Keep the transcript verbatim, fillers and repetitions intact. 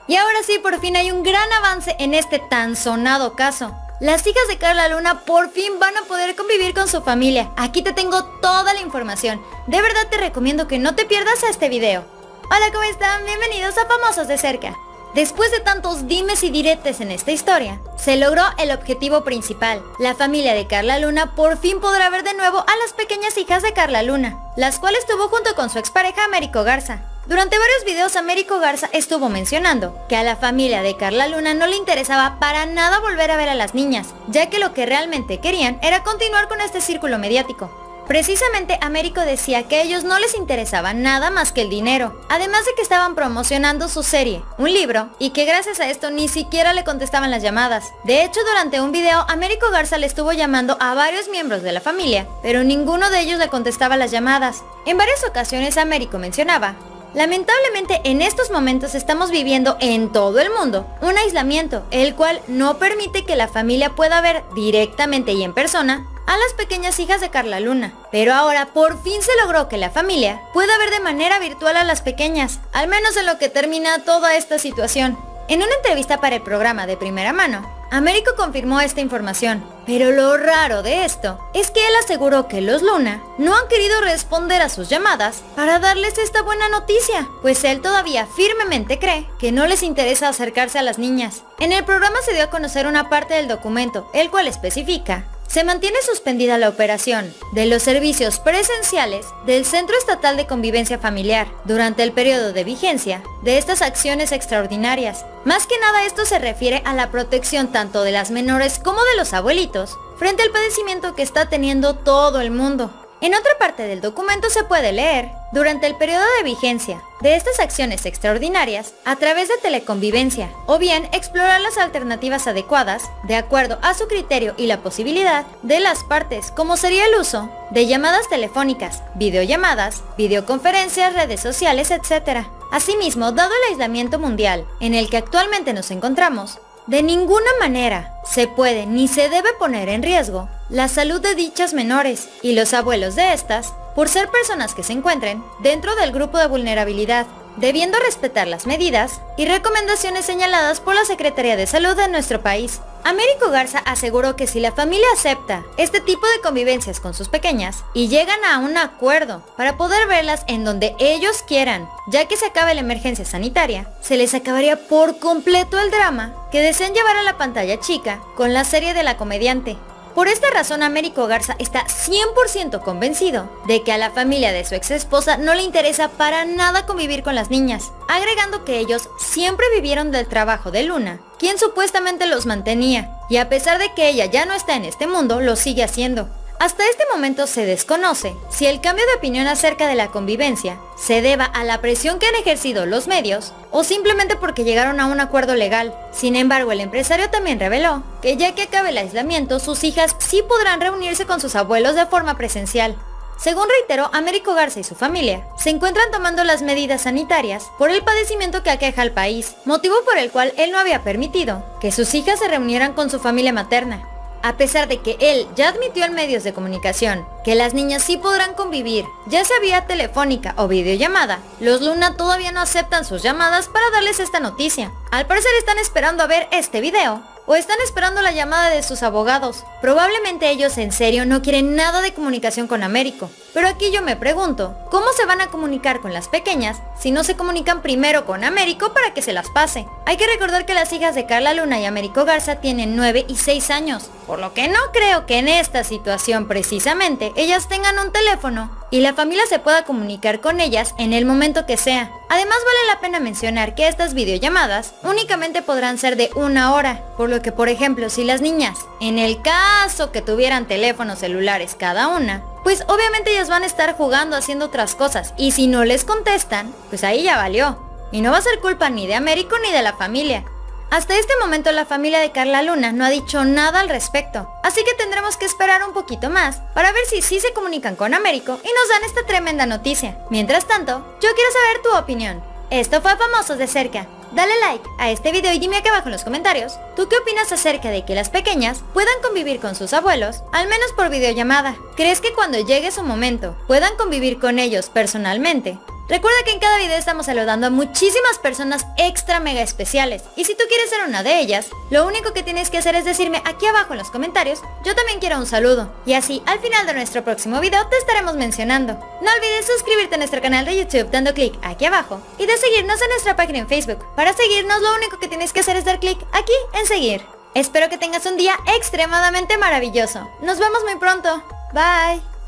Y ahora sí, por fin hay un gran avance en este tan sonado caso. Las hijas de Carla Luna por fin van a poder convivir con su familia. Aquí te tengo toda la información. De verdad te recomiendo que no te pierdas este video. Hola, ¿cómo están? Bienvenidos a Famosos de Cerca. Después de tantos dimes y diretes en esta historia, se logró el objetivo principal. La familia de Carla Luna por fin podrá ver de nuevo a las pequeñas hijas de Carla Luna, las cuales tuvo junto con su expareja Américo Garza. Durante varios videos Américo Garza estuvo mencionando que a la familia de Carla Luna no le interesaba para nada volver a ver a las niñas, ya que lo que realmente querían era continuar con este círculo mediático. Precisamente Américo decía que a ellos no les interesaba nada más que el dinero, además de que estaban promocionando su serie, un libro, y que gracias a esto ni siquiera le contestaban las llamadas. De hecho, durante un video, Américo Garza le estuvo llamando a varios miembros de la familia, pero ninguno de ellos le contestaba las llamadas. En varias ocasiones Américo mencionaba: lamentablemente en estos momentos estamos viviendo en todo el mundo un aislamiento, el cual no permite que la familia pueda ver directamente y en persona a las pequeñas hijas de Carla Luna. Pero ahora por fin se logró que la familia pueda ver de manera virtual a las pequeñas, al menos en lo que termina toda esta situación. En una entrevista para el programa De Primera Mano, Américo confirmó esta información, pero lo raro de esto es que él aseguró que los Luna no han querido responder a sus llamadas para darles esta buena noticia, pues él todavía firmemente cree que no les interesa acercarse a las niñas. En el programa se dio a conocer una parte del documento, el cual especifica: se mantiene suspendida la operación de los servicios presenciales del Centro Estatal de Convivencia Familiar durante el periodo de vigencia de estas acciones extraordinarias. Más que nada esto se refiere a la protección tanto de las menores como de los abuelitos frente al padecimiento que está teniendo todo el mundo. En otra parte del documento se puede leer: durante el periodo de vigencia de estas acciones extraordinarias, a través de teleconvivencia, o bien explorar las alternativas adecuadas, de acuerdo a su criterio y la posibilidad de las partes, como sería el uso de llamadas telefónicas, videollamadas, videoconferencias, redes sociales, etcétera. Asimismo, dado el aislamiento mundial en el que actualmente nos encontramos, de ninguna manera se puede ni se debe poner en riesgo la salud de dichas menores y los abuelos de estas, por ser personas que se encuentren dentro del grupo de vulnerabilidad, debiendo respetar las medidas y recomendaciones señaladas por la Secretaría de Salud de nuestro país. Américo Garza aseguró que si la familia acepta este tipo de convivencias con sus pequeñas y llegan a un acuerdo para poder verlas en donde ellos quieran, ya que se acabe la emergencia sanitaria, se les acabaría por completo el drama que desean llevar a la pantalla chica con la serie de la comediante. Por esta razón, Américo Garza está cien por ciento convencido de que a la familia de su ex esposa no le interesa para nada convivir con las niñas, agregando que ellos siempre vivieron del trabajo de Luna, quien supuestamente los mantenía, y a pesar de que ella ya no está en este mundo, lo sigue haciendo. Hasta este momento se desconoce si el cambio de opinión acerca de la convivencia se deba a la presión que han ejercido los medios o simplemente porque llegaron a un acuerdo legal. Sin embargo, el empresario también reveló que ya que acabe el aislamiento, sus hijas sí podrán reunirse con sus abuelos de forma presencial. Según reiteró, Américo Garza y su familia se encuentran tomando las medidas sanitarias por el padecimiento que aqueja al país, motivo por el cual él no había permitido que sus hijas se reunieran con su familia materna. A pesar de que él ya admitió en medios de comunicación que las niñas sí podrán convivir, ya sea vía telefónica o videollamada, los Luna todavía no aceptan sus llamadas para darles esta noticia. Al parecer están esperando a ver este video, o están esperando la llamada de sus abogados. Probablemente ellos en serio no quieren nada de comunicación con Américo. Pero aquí yo me pregunto, ¿cómo se van a comunicar con las pequeñas si no se comunican primero con Américo para que se las pase? Hay que recordar que las hijas de Carla Luna y Américo Garza tienen nueve y seis años, por lo que no creo que en esta situación precisamente ellas tengan un teléfono y la familia se pueda comunicar con ellas en el momento que sea. Además, vale la pena mencionar que estas videollamadas únicamente podrán ser de una hora, por lo que por ejemplo si las niñas, en el caso que tuvieran teléfonos celulares cada una, pues obviamente ellas van a estar jugando, haciendo otras cosas, y si no les contestan, pues ahí ya valió. Y no va a ser culpa ni de Américo ni de la familia. Hasta este momento la familia de Carla Luna no ha dicho nada al respecto, así que tendremos que esperar un poquito más para ver si sí se comunican con Américo y nos dan esta tremenda noticia. Mientras tanto, yo quiero saber tu opinión. Esto fue Famosos de Cerca. Dale like a este video y dime aquí abajo en los comentarios, ¿tú qué opinas acerca de que las pequeñas puedan convivir con sus abuelos, al menos por videollamada? ¿Crees que cuando llegue su momento puedan convivir con ellos personalmente? Recuerda que en cada video estamos saludando a muchísimas personas extra mega especiales, y si tú quieres ser una de ellas, lo único que tienes que hacer es decirme aquí abajo en los comentarios, yo también quiero un saludo, y así al final de nuestro próximo video te estaremos mencionando. No olvides suscribirte a nuestro canal de YouTube dando clic aquí abajo, y de seguirnos en nuestra página en Facebook. Para seguirnos lo único que tienes que hacer es dar clic aquí en seguir. Espero que tengas un día extremadamente maravilloso. Nos vemos muy pronto. Bye.